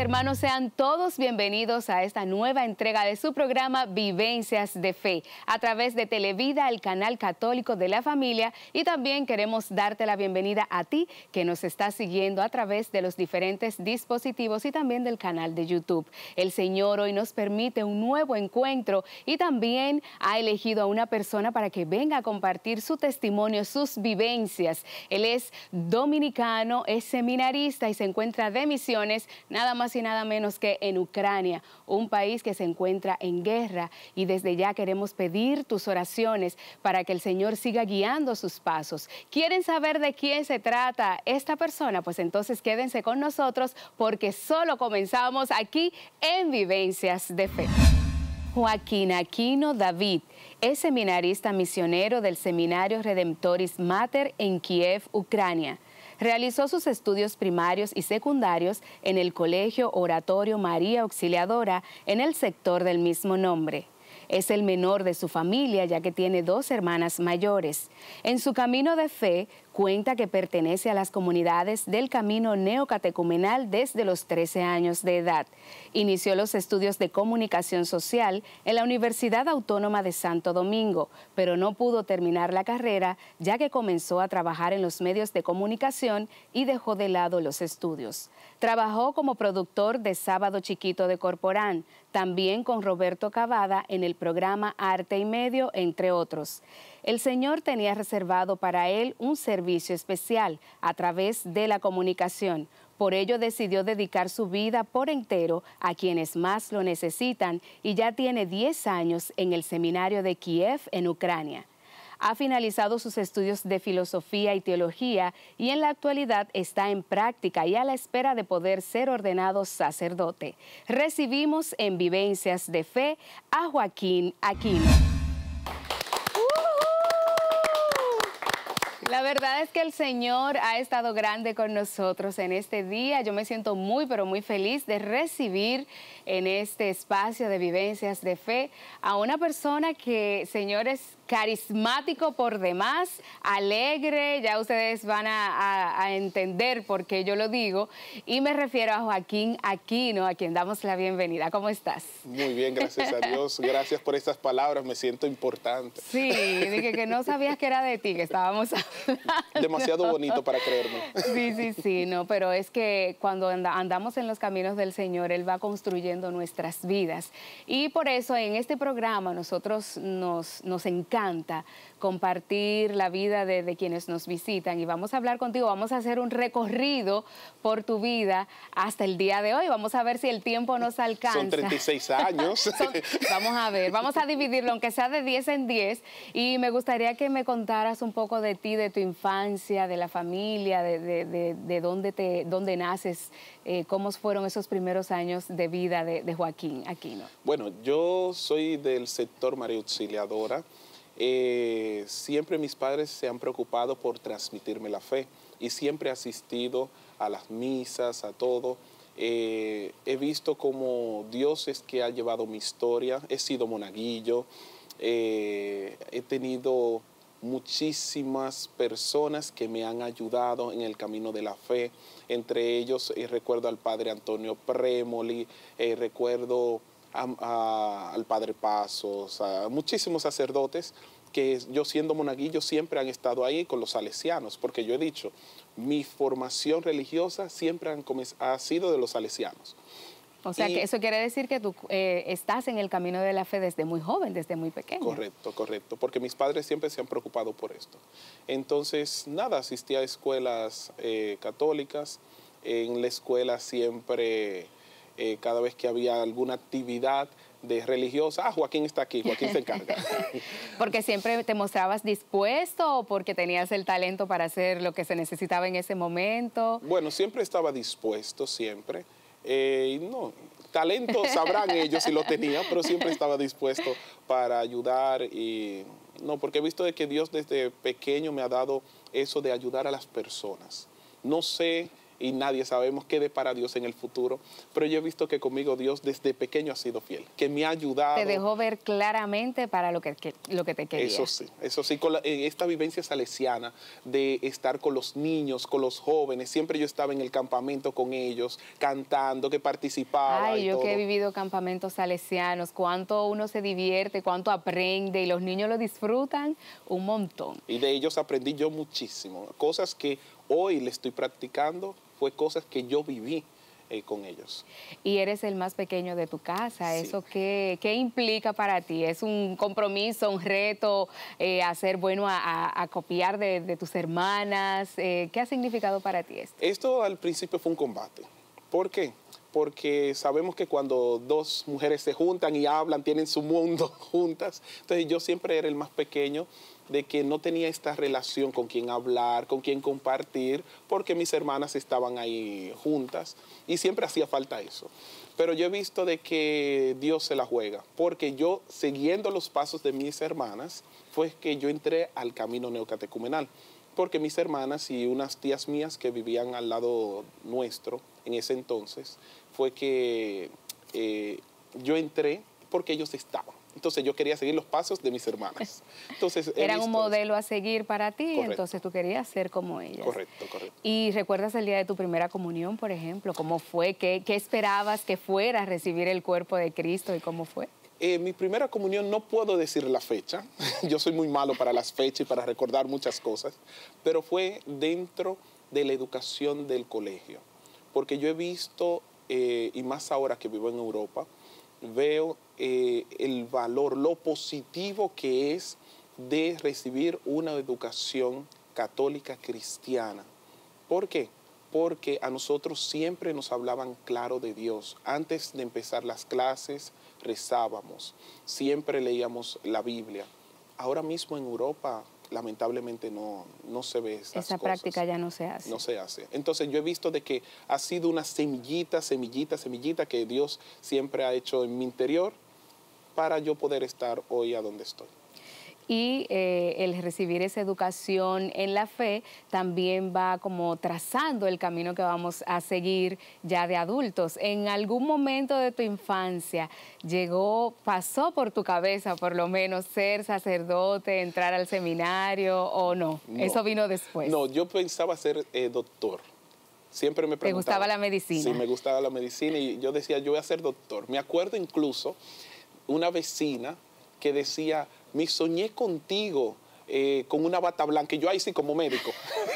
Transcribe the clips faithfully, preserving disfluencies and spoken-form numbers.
hermanos, sean todos bienvenidos a esta nueva entrega de su programa Vivencias de Fe, a través de Televida, el canal católico de la familia, y también queremos darte la bienvenida a ti que nos estás siguiendo a través de los diferentes dispositivos y también del canal de YouTube. El Señor hoy nos permite un nuevo encuentro y también ha elegido a una persona para que venga a compartir su testimonio, sus vivencias. Él es dominicano, es seminarista y se encuentra de misiones, nada más y nada menos que en Ucrania, un país que se encuentra en guerra, y desde ya queremos pedir tus oraciones para que el Señor siga guiando sus pasos. ¿Quieren saber de quién se trata esta persona? Pues entonces quédense con nosotros porque solo comenzamos aquí en Vivencias de Fe. Joaquín Aquino David es seminarista misionero del Seminario Redemptoris Mater en Kiev, Ucrania. Realizó sus estudios primarios y secundarios en el Colegio Oratorio María Auxiliadora en el sector del mismo nombre. Es el menor de su familia, ya que tiene dos hermanas mayores. En su camino de fe, cuenta que pertenece a las comunidades del camino neocatecumenal desde los trece años de edad. Inició los estudios de comunicación social en la Universidad Autónoma de Santo Domingo, pero no pudo terminar la carrera, ya que comenzó a trabajar en los medios de comunicación y dejó de lado los estudios. Trabajó como productor de Sábado Chiquito de Corporán, también con Roberto Cavada en el programa Arte y Medio, entre otros. El Señor tenía reservado para él un servicio especial a través de la comunicación. Por ello decidió dedicar su vida por entero a quienes más lo necesitan y ya tiene diez años en el seminario de Kiev, en Ucrania. Ha finalizado sus estudios de filosofía y teología y en la actualidad está en práctica y a la espera de poder ser ordenado sacerdote. Recibimos en Vivencias de Fe a Joaquín Aquino. La verdad es que el Señor ha estado grande con nosotros en este día. Yo me siento muy, pero muy feliz de recibir en este espacio de Vivencias de Fe a una persona que, señores, carismático por demás, alegre, ya ustedes van a, a, a entender por qué yo lo digo, y me refiero a Joaquín Aquino, a quien damos la bienvenida. ¿Cómo estás? Muy bien, gracias a Dios. Gracias por estas palabras, me siento importante. Sí, dije que no sabías que era de ti, que estábamos hablando. Demasiado bonito para creerme. Sí, sí, sí, no, pero es que cuando andamos en los caminos del Señor, Él va construyendo nuestras vidas. Y por eso en este programa nosotros nos, nos encanta compartir la vida de, de quienes nos visitan, y vamos a hablar contigo, vamos a hacer un recorrido por tu vida hasta el día de hoy. Vamos a ver si el tiempo nos alcanza. Son treinta y seis años. Son, vamos a ver, vamos a dividirlo, aunque sea de diez en diez, y me gustaría que me contaras un poco de ti, de tu infancia, de la familia, de, de, de, de dónde, te, dónde naces, eh, cómo fueron esos primeros años de vida de, de Joaquín Aquino. Bueno, yo soy del sector María Auxiliadora. Eh, siempre mis padres se han preocupado por transmitirme la fe y siempre he asistido a las misas, a todo. Eh, he visto cómo Dios es que ha llevado mi historia. He sido monaguillo, eh, he tenido muchísimas personas que me han ayudado en el camino de la fe. Entre ellos eh, recuerdo al padre Antonio Prémoli, eh, recuerdo A, a, al Padre Pasos, a muchísimos sacerdotes que yo siendo monaguillo siempre han estado ahí con los salesianos, porque yo he dicho, mi formación religiosa siempre han, ha sido de los salesianos. O sea, y, que eso quiere decir que tú eh, estás en el camino de la fe desde muy joven, desde muy pequeño. Correcto, correcto, porque mis padres siempre se han preocupado por esto. Entonces, nada, asistí a escuelas eh, católicas. En la escuela siempre... Eh, cada vez que había alguna actividad de religiosa, ah, Joaquín está aquí, Joaquín se encarga. ¿Porque siempre te mostrabas dispuesto o porque tenías el talento para hacer lo que se necesitaba en ese momento? Bueno, siempre estaba dispuesto, siempre. Eh, no, talento sabrán ellos si lo tenía, pero siempre estaba dispuesto para ayudar. Y no, porque he visto de que Dios desde pequeño me ha dado eso de ayudar a las personas. No sé y nadie sabemos qué depara Dios en el futuro, pero yo he visto que conmigo Dios desde pequeño ha sido fiel, que me ha ayudado. Te dejó ver claramente para lo que, que, lo que te quería. Eso sí, eso sí, con la, en esta vivencia salesiana de estar con los niños, con los jóvenes, siempre yo estaba en el campamento con ellos, cantando, que participaba. Ay, y yo todo. que he vivido campamentos salesianos, cuánto uno se divierte, cuánto aprende y los niños lo disfrutan un montón. Y de ellos aprendí yo muchísimo, cosas que hoy le estoy practicando, fue cosas que yo viví eh, con ellos. Y eres el más pequeño de tu casa, Sí. ¿eso qué, qué implica para ti? ¿Es un compromiso, un reto, eh, hacer bueno a, a, a copiar de, de tus hermanas? Eh, ¿Qué ha significado para ti esto? Esto al principio fue un combate. ¿Por qué? Porque sabemos que cuando dos mujeres se juntan y hablan, tienen su mundo juntas. Entonces yo siempre era el más pequeño, de que no tenía esta relación con quien hablar, con quien compartir, porque mis hermanas estaban ahí juntas y siempre hacía falta eso. Pero yo he visto de que Dios se la juega, porque yo, siguiendo los pasos de mis hermanas, fue que yo entré al camino neocatecumenal, porque mis hermanas y unas tías mías que vivían al lado nuestro en ese entonces, fue que eh, yo entré porque ellos estaban. Entonces yo quería seguir los pasos de mis hermanas. Entonces, Eran un modelo eso. a seguir para ti, Correcto. Entonces tú querías ser como ellas. Correcto, correcto. ¿Y recuerdas el día de tu primera comunión, por ejemplo? ¿Cómo fue? ¿Qué, qué esperabas que fuera a recibir el cuerpo de Cristo y cómo fue? Eh, mi primera comunión no puedo decir la fecha. Yo soy muy malo para las fechas y para recordar muchas cosas, pero fue dentro de la educación del colegio. Porque yo he visto, eh, y más ahora que vivo en Europa, veo eh, el valor, lo positivo que es de recibir una educación católica cristiana. ¿Por qué? Porque a nosotros siempre nos hablaban claro de Dios. Antes de empezar las clases rezábamos, siempre leíamos la Biblia. Ahora mismo en Europa lamentablemente no, no se ve esas Esa cosas. práctica ya no se hace. No se hace. Entonces yo he visto de que ha sido una semillita, semillita, semillita que Dios siempre ha hecho en mi interior para yo poder estar hoy a donde estoy. Y eh, el recibir esa educación en la fe también va como trazando el camino que vamos a seguir ya de adultos. ¿En algún momento de tu infancia llegó, pasó por tu cabeza por lo menos ser sacerdote, entrar al seminario o no? No. Eso vino después. No, yo pensaba ser eh, doctor. Siempre me preguntaba. ¿Te gustaba la medicina? Sí, me gustaba la medicina y yo decía, yo voy a ser doctor. Me acuerdo incluso una vecina que decía, me soñé contigo eh, con una bata blanca, y yo ahí sí como médico,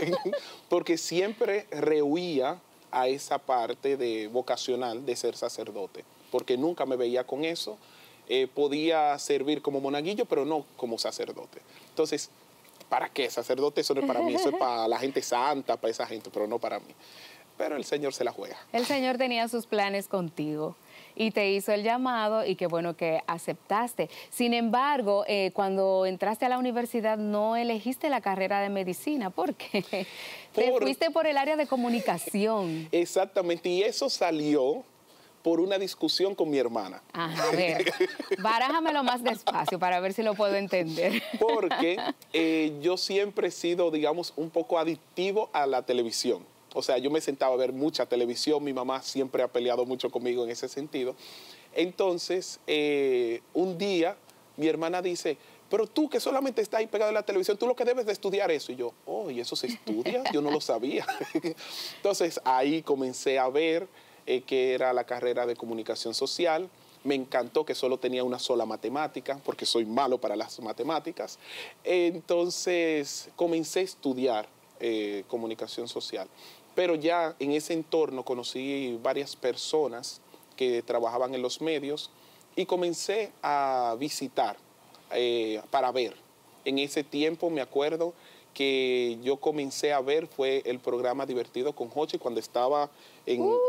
porque siempre rehuía a esa parte de vocacional de ser sacerdote, porque nunca me veía con eso. Eh, podía servir como monaguillo, pero no como sacerdote. Entonces, ¿para qué? Sacerdote, eso no es para mí, eso es para la gente santa, para esa gente, pero no para mí. Pero el Señor se la juega. El Señor tenía sus planes contigo y te hizo el llamado y qué bueno que aceptaste. Sin embargo, eh, cuando entraste a la universidad no elegiste la carrera de medicina. ¿Por qué? Por... Te fuiste por el área de comunicación. Exactamente, y eso salió por una discusión con mi hermana. Ajá, a ver, barájamelo más despacio para ver si lo puedo entender. Porque eh, yo siempre he sido, digamos, un poco adictivo a la televisión. O sea, yo me sentaba a ver mucha televisión, mi mamá siempre ha peleado mucho conmigo en ese sentido. Entonces, eh, un día mi hermana dice, pero tú que solamente estás ahí pegado a la televisión, tú lo que debes de estudiar eso. Y yo, oh, ¿y eso se estudia? Yo no lo sabía. Entonces, ahí comencé a ver eh, que era la carrera de comunicación social. Me encantó que solo tenía una sola matemática, porque soy malo para las matemáticas. Entonces, comencé a estudiar eh, comunicación social. Pero ya en ese entorno conocí varias personas que trabajaban en los medios y comencé a visitar eh, para ver. En ese tiempo me acuerdo que yo comencé a ver fue el programa Divertido con Jochi cuando estaba en, uh,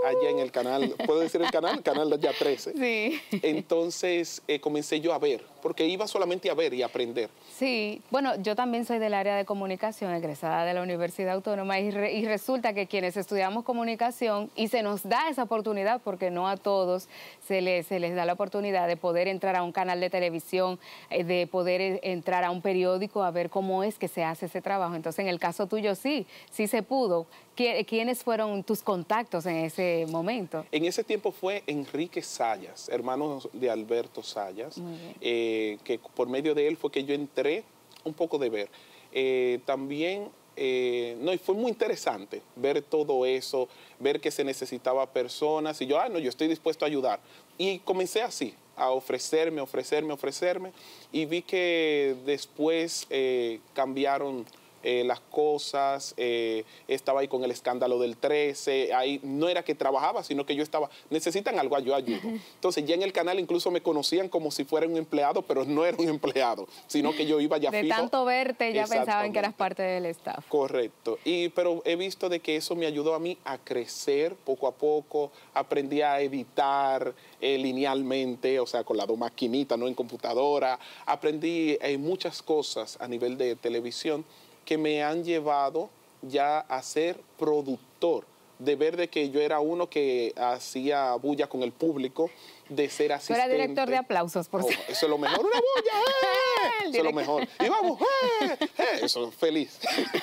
allá en el canal, ¿puedo decir el canal? El canal ya trece. Sí. Entonces eh, comencé yo a ver, porque iba solamente a ver y a aprender. Sí, bueno, yo también soy del área de comunicación, egresada de la Universidad Autónoma, y, re, y resulta que quienes estudiamos comunicación, y se nos da esa oportunidad, porque no a todos se les, se les da la oportunidad de poder entrar a un canal de televisión, eh, de poder entrar a un periódico a ver cómo es que se hace ese trabajo. Entonces, en el caso tuyo sí, sí se pudo. ¿Quiénes fueron tus contactos en ese momento? En ese tiempo fue Enrique Sayas, hermano de Alberto Sayas, eh, que por medio de él fue que yo entré un poco de ver. Eh, también, eh, no, y fue muy interesante ver todo eso, ver que se necesitaba personas, y yo, ah, no, yo estoy dispuesto a ayudar. Y comencé así, a ofrecerme, ofrecerme, ofrecerme, y vi que después eh, cambiaron Eh, las cosas, eh, estaba ahí con el escándalo del trece, ahí no era que trabajaba, sino que yo estaba, necesitan algo, yo ayudo. Entonces ya en el canal incluso me conocían como si fuera un empleado, pero no era un empleado, sino que yo iba ya de fijo. De tanto verte ya pensaban que eras parte del staff. Correcto, y, pero he visto de que eso me ayudó a mí a crecer poco a poco, aprendí a editar eh, linealmente, o sea, con las dos maquinitas, no en computadora, aprendí eh, muchas cosas a nivel de televisión que me han llevado ya a ser productor, de ver de que yo era uno que hacía bulla con el público, de ser asistente. Tú eras director de aplausos, por oh, cierto. Eso es lo mejor, una bulla, ¡eh! Eso es lo mejor. Y vamos, ¡eh! ¡eh! Eso, feliz.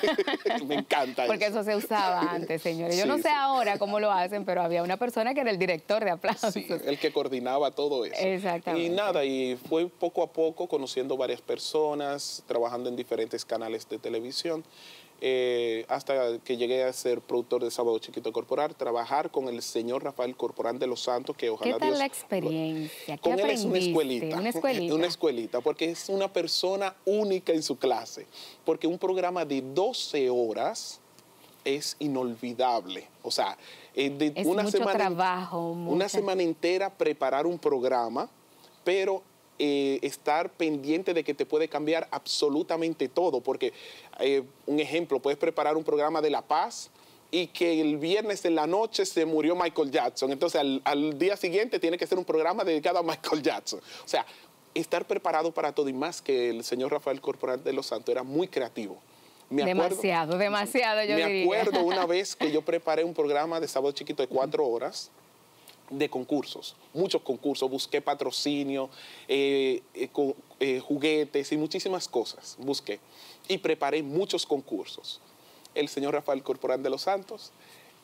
Me encanta Porque eso. eso se usaba antes, señores. Yo sí, no sé sí. ahora cómo lo hacen, pero había una persona que era el director de aplausos. Sí, el que coordinaba todo eso. Exactamente. Y nada, y fue poco a poco conociendo varias personas, trabajando en diferentes canales de televisión, eh, hasta que llegué a ser productor de Sábado Chiquito Corporal, trabajar con el señor Rafael Corporán de los Santos, que ojalá ¿Qué tal Dios, la experiencia? ¿Qué con él es una aprendiste? escuelita, Una escuelita. una escuelita, porque es una persona única en su clase, porque un programa de doce horas es inolvidable, o sea, eh, de es una mucho semana, trabajo, una mucha... semana entera preparar un programa, pero eh, estar pendiente de que te puede cambiar absolutamente todo, porque eh, un ejemplo, puedes preparar un programa de La Paz y que el viernes en la noche se murió Michael Jackson, entonces al, al día siguiente tiene que ser un programa dedicado a Michael Jackson, o sea, estar preparado para todo, y más que el señor Rafael Corporán de los Santos era muy creativo. Me acuerdo, demasiado, demasiado, yo me diría. Me acuerdo una vez que yo preparé un programa de Sábado Chiquito de cuatro horas de concursos, muchos concursos, busqué patrocinio, eh, eh, con, eh, juguetes y muchísimas cosas, busqué. Y preparé muchos concursos. El señor Rafael Corporán de los Santos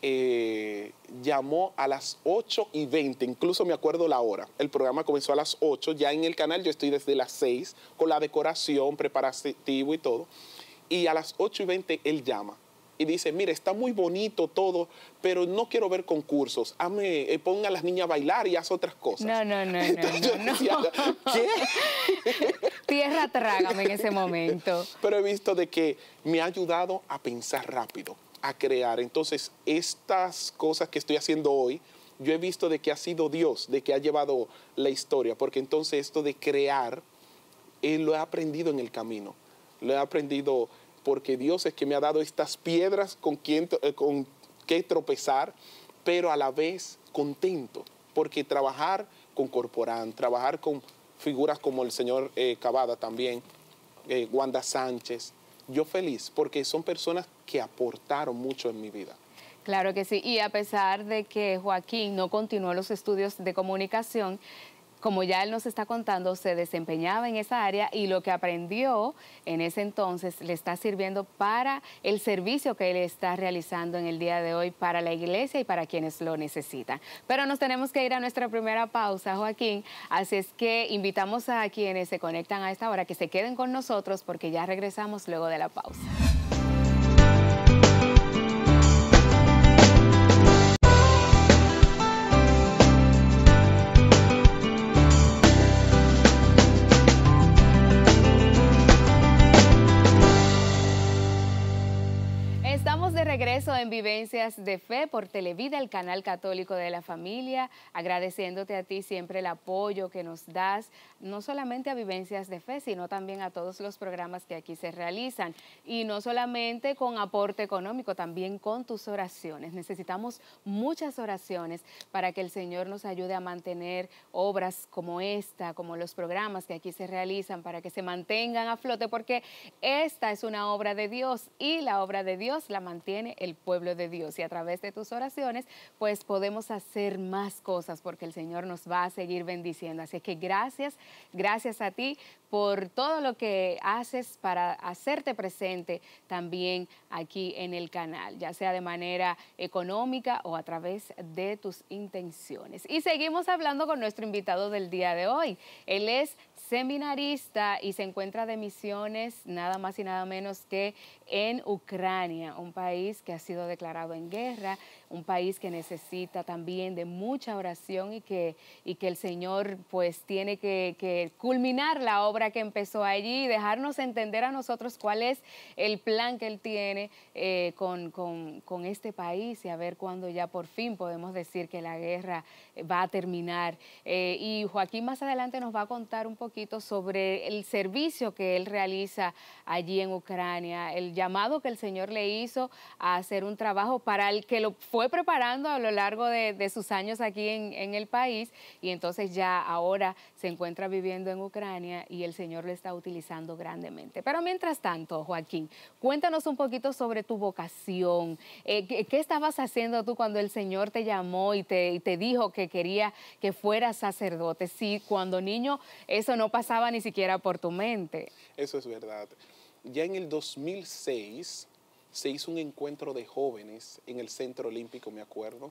eh, llamó a las ocho y veinte, incluso me acuerdo la hora. El programa comenzó a las ocho, ya en el canal yo estoy desde las seis, con la decoración, preparativo y todo. Y a las ocho y veinte él llama y dice, mire, está muy bonito todo, pero no quiero ver concursos. Hazme, eh, ponga a las niñas a bailar y haz otras cosas. No, no, no, Entonces no, yo no, decía, no. ¿qué? Tierra trágame en ese momento. Pero he visto de que me ha ayudado a pensar rápido, a crear. Entonces, estas cosas que estoy haciendo hoy, yo he visto de que ha sido Dios, de que ha llevado la historia, porque entonces esto de crear, eh, lo he aprendido en el camino. Lo he aprendido porque Dios es que me ha dado estas piedras con, quien, eh, con que tropezar, pero a la vez contento, porque trabajar con Corporán, trabajar con figuras como el señor eh, Cavada también, eh, Wanda Sánchez, yo feliz, porque son personas que aportaron mucho en mi vida. Claro que sí, y a pesar de que Joaquín no continuó los estudios de comunicación, como ya él nos está contando, se desempeñaba en esa área y lo que aprendió en ese entonces le está sirviendo para el servicio que él está realizando en el día de hoy para la iglesia y para quienes lo necesitan. Pero nos tenemos que ir a nuestra primera pausa, Joaquín, así es que invitamos a quienes se conectan a esta hora que se queden con nosotros porque ya regresamos luego de la pausa. Estamos de regreso en Vivencias de Fe por Televida, el canal católico de la familia, agradeciéndote a ti siempre el apoyo que nos das, no solamente a Vivencias de Fe, sino también a todos los programas que aquí se realizan. Y no solamente con aporte económico, también con tus oraciones. Necesitamos muchas oraciones para que el Señor nos ayude a mantener obras como esta, como los programas que aquí se realizan, para que se mantengan a flote, porque esta es una obra de Dios y la obra de Dios la mantiene el pueblo de Dios. Y a través de tus oraciones, pues podemos hacer más cosas porque el Señor nos va a seguir bendiciendo. Así que gracias, gracias a ti por todo lo que haces para hacerte presente también aquí en el canal, ya sea de manera económica o a través de tus intenciones. Y seguimos hablando con nuestro invitado del día de hoy. Él es seminarista y se encuentra de misiones nada más y nada menos que en Ucrania, un país que ha sido declarado en guerra, un país que necesita también de mucha oración y que, y que el Señor pues tiene que, que culminar la obra que empezó allí y dejarnos entender a nosotros cuál es el plan que Él tiene eh, con, con, con este país y a ver cuándo ya por fin podemos decir que la guerra va a terminar. Eh, y Joaquín más adelante nos va a contar un poquito sobre el servicio que él realiza allí en Ucrania, el llamado que el Señor le hizo a hacer un trabajo para el que lo fue preparando a lo largo de, de sus años aquí en, en el país y entonces ya ahora se encuentra viviendo en Ucrania y el Señor lo está utilizando grandemente. Pero mientras tanto, Joaquín, cuéntanos un poquito sobre tu vocación. Eh, ¿qué, ¿Qué estabas haciendo tú cuando el Señor te llamó y te, y te dijo que quería que fueras sacerdote? Si cuando niño eso no pasaba ni siquiera por tu mente. Eso es verdad. Ya en el dos mil seis se hizo un encuentro de jóvenes en el Centro Olímpico, me acuerdo,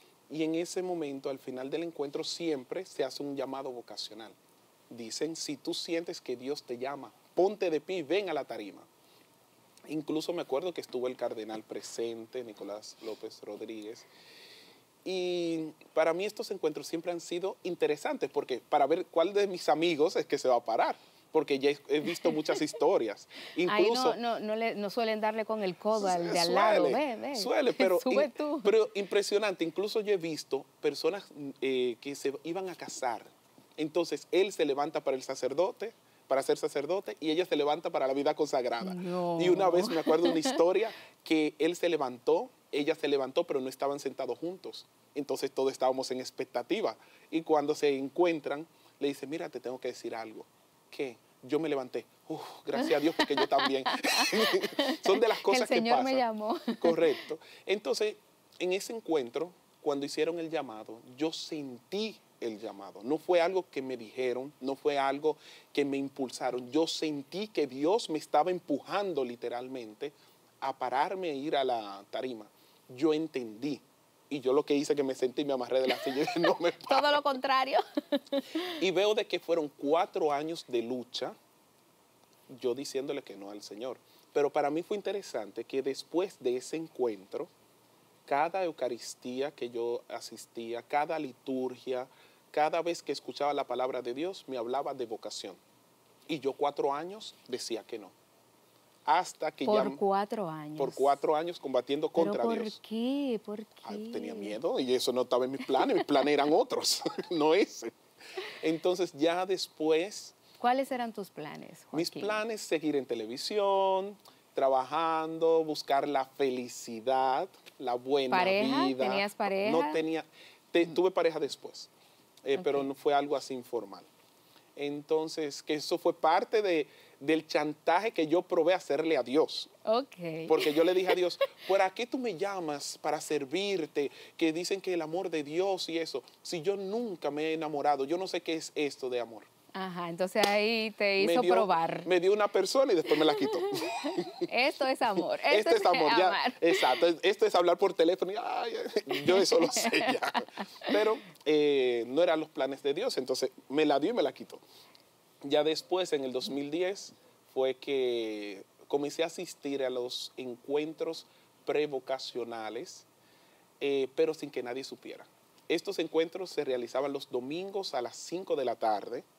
y en ese momento, al final del encuentro, siempre se hace un llamado vocacional. Dicen, si tú sientes que Dios te llama, ponte de pie y ven a la tarima. Incluso me acuerdo que estuvo el cardenal presente, Nicolás López Rodríguez, y para mí estos encuentros siempre han sido interesantes, porque para ver cuál de mis amigos es que se va a parar, porque ya he visto muchas historias. Incluso, Ahí no, no, no, le, no suelen darle con el codo al de al suele, lado, ve, ve. Suele, pero, Sube in, tú. pero impresionante. Incluso yo he visto personas eh, que se iban a casar. Entonces, él se levanta para el sacerdote, para ser sacerdote, y ella se levanta para la vida consagrada. No. Y una vez me acuerdo de una historia que él se levantó, ella se levantó, pero no estaban sentados juntos. Entonces, todos estábamos en expectativa. Y cuando se encuentran, le dice, mira, te tengo que decir algo. ¿Qué? Yo me levanté. Uf, gracias a Dios, porque yo también. Son de las cosas que pasan. El Señor me llamó. Correcto. Entonces, en ese encuentro, cuando hicieron el llamado, yo sentí el llamado. No fue algo que me dijeron, no fue algo que me impulsaron. Yo sentí que Dios me estaba empujando literalmente a pararme e ir a la tarima. Yo entendí. Y yo lo que hice que me sentí, me amarré de la silla y dije, no me paro. Todo lo contrario. Y veo de que fueron cuatro años de lucha, yo diciéndole que no al Señor. Pero para mí fue interesante que después de ese encuentro, cada Eucaristía que yo asistía, cada liturgia, cada vez que escuchaba la palabra de Dios, me hablaba de vocación. Y yo cuatro años decía que no. Hasta que por ya... cuatro años. Por cuatro años combatiendo contra ¿Pero por Dios. ¿Por qué? ¿Por qué? Ah, tenía miedo y eso no estaba en mis planes. Mis planes eran otros, no ese. Entonces ya después... ¿Cuáles eran tus planes, Joaquín? Mis planes, seguir en televisión, trabajando, buscar la felicidad, la buena ¿Pareja? vida. ¿Tenías pareja? No tenía, te, tuve pareja después, eh, Okay. pero no fue algo así informal. Entonces, que eso fue parte de, del chantaje que yo probé hacerle a Dios. Okay. Porque yo le dije a Dios, ¿para qué tú me llamas para servirte? Que dicen que el amor de Dios y eso. Si yo nunca me he enamorado, yo no sé qué es esto de amor. Ajá, entonces ahí te hizo me dio, probar. Me dio una persona y después me la quitó. Esto es amor. Esto, esto es amor, ya. Amar. Exacto. Esto es hablar por teléfono. Y, ay, yo eso lo sé ya. Pero eh, no eran los planes de Dios, entonces me la dio y me la quitó. Ya después, en el dos mil diez, fue que comencé a asistir a los encuentros prevocacionales, eh, pero sin que nadie supiera. Estos encuentros se realizaban los domingos a las cinco de la tarde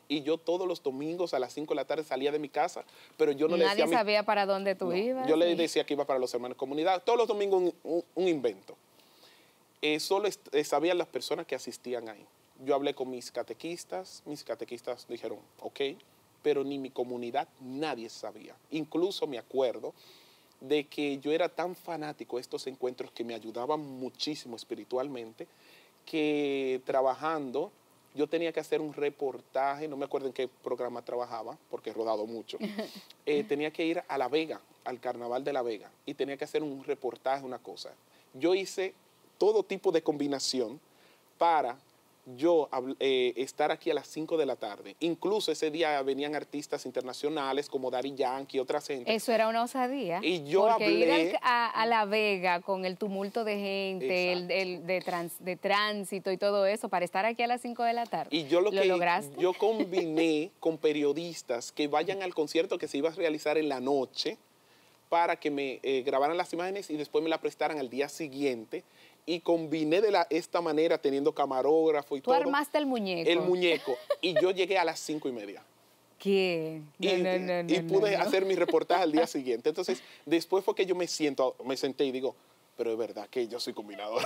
Y yo todos los domingos a las cinco de la tarde salía de mi casa, pero yo no le decía Nadie a mi... sabía para dónde tú No, ibas. yo le y- decía que iba para los hermanos de comunidad. Todos los domingos un, un- un invento. Eh, solo est- eh, sabían las personas que asistían ahí. Yo hablé con mis catequistas, mis catequistas dijeron, ok, pero ni mi comunidad nadie sabía. Incluso me acuerdo de que yo era tan fanático de estos encuentros que me ayudaban muchísimo espiritualmente, que trabajando yo tenía que hacer un reportaje, no me acuerdo en qué programa trabajaba, porque he rodado mucho, eh, tenía que ir a La Vega, al Carnaval de La Vega, y tenía que hacer un reportaje, una cosa. Yo hice todo tipo de combinación para yo eh, estar aquí a las cinco de la tarde. Incluso ese día venían artistas internacionales como Daddy Yankee y otras gente. Eso era una osadía. Y yo porque hablé... ir al- a, a La Vega con el tumulto de gente, el, Exacto. el de, trans- de tránsito y todo eso, para estar aquí a las cinco de la tarde. Y yo lo, que lograste? yo combiné con periodistas que vayan al concierto que se iba a realizar en la noche para que me eh, grabaran las imágenes y después me la prestaran al día siguiente. Y combiné de la, esta manera, teniendo camarógrafo y Tú todo. armaste el muñeco. El muñeco. Y yo llegué a las cinco y media. ¿Qué? No, y, no, no, no, y pude no, no. hacer mi reportaje al día siguiente. Entonces, después fue que yo me siento, me senté y digo, pero es verdad que yo soy combinador.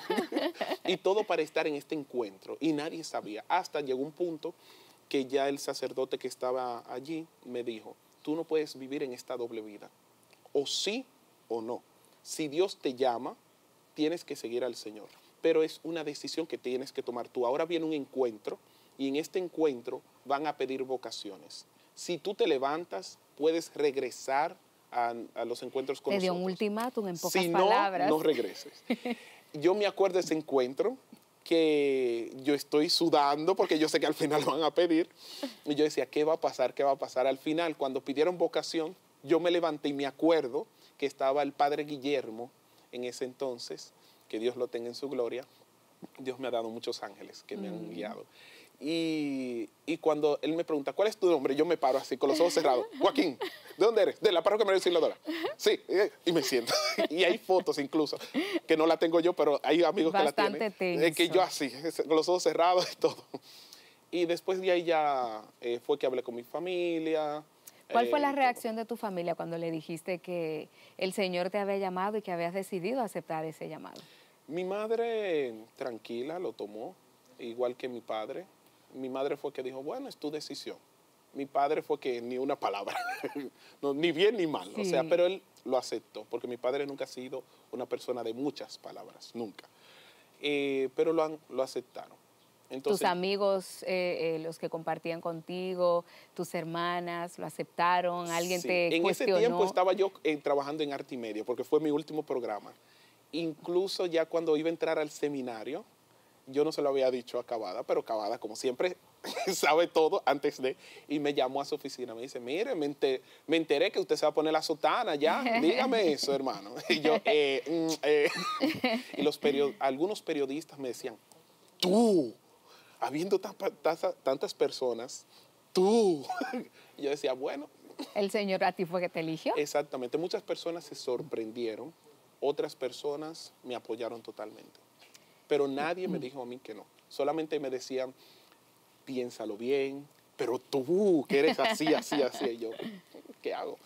Y todo para estar en este encuentro. Y nadie sabía. Hasta llegó un punto que ya el sacerdote que estaba allí me dijo, tú no puedes vivir en esta doble vida. O sí o no. Si Dios te llama, tienes que seguir al Señor. Pero es una decisión que tienes que tomar tú. Ahora viene un encuentro y en este encuentro van a pedir vocaciones. Si tú te levantas, puedes regresar a, a los encuentros con Te dio nosotros. un ultimátum en pocas si no, palabras. no regreses. Yo me acuerdo de ese encuentro que yo estoy sudando porque yo sé que al final van a pedir. Y yo decía, ¿qué va a pasar? ¿Qué va a pasar? Al final, cuando pidieron vocación, yo me levanté y me acuerdo que estaba el padre Guillermo en ese entonces, que Dios lo tenga en su gloria. Dios me ha dado muchos ángeles que me han guiado. Y, y cuando él me pregunta, ¿cuál es tu nombre? Yo me paro así, con los ojos cerrados. Joaquín, ¿de dónde eres? De la parroquia María Auxiliadora. Sí, y me siento. Y hay fotos incluso, que no la tengo yo, pero hay amigos Bastante que la tienen. tenso. Eh, que yo así, con los ojos cerrados y todo. Y después de ahí ya eh, fue que hablé con mi familia. ¿Cuál fue eh, la y todo. reacción de tu familia cuando le dijiste que el Señor te había llamado y que habías decidido aceptar ese llamado? Mi madre tranquila lo tomó, igual que mi padre. Mi madre fue que dijo, bueno, es tu decisión. Mi padre fue que ni una palabra, no, ni bien ni mal. Sí. O sea, pero él lo aceptó, porque mi padre nunca ha sido una persona de muchas palabras, nunca. Eh, pero lo, han, lo aceptaron. Entonces, Tus amigos, eh, eh, los que compartían contigo, tus hermanas, lo aceptaron, alguien sí, te en cuestionó. ese tiempo estaba yo eh, trabajando en Arte y Medio, porque fue mi último programa. Incluso ya cuando iba a entrar al seminario, yo no se lo había dicho a Cavada, pero Cavada, como siempre, sabe todo antes de, y me llamó a su oficina. Me dice, mire, me enteré, me enteré que usted se va a poner la sotana ya, dígame eso, hermano. Y yo, eh, mm, eh. Y los period algunos periodistas me decían, tú, habiendo tantas, tantas personas, tú. Y yo decía, bueno. El Señor a ti fue que te eligió. Exactamente, muchas personas se sorprendieron, otras personas me apoyaron totalmente. Pero nadie me dijo a mí que no. Solamente me decían, piénsalo bien, pero tú, que eres así, así, así. Y yo, ¿qué hago?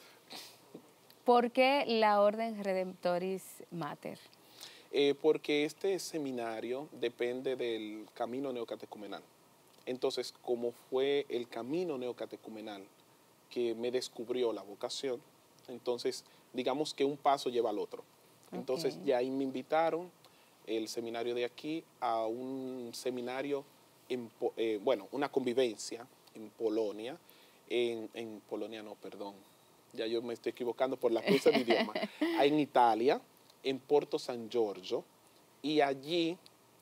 ¿Por qué la Orden Redemptoris Mater? Eh, porque este seminario depende del camino neocatecumenal. Entonces, como fue el camino neocatecumenal que me descubrió la vocación, entonces, digamos que un paso lleva al otro. Entonces, Okay. ya ahí me invitaron, el seminario de aquí, a un seminario, en, eh, bueno, una convivencia en Polonia, en, en Polonia no, perdón, ya yo me estoy equivocando por la cruz del idioma, en Italia, en Porto San Giorgio, y allí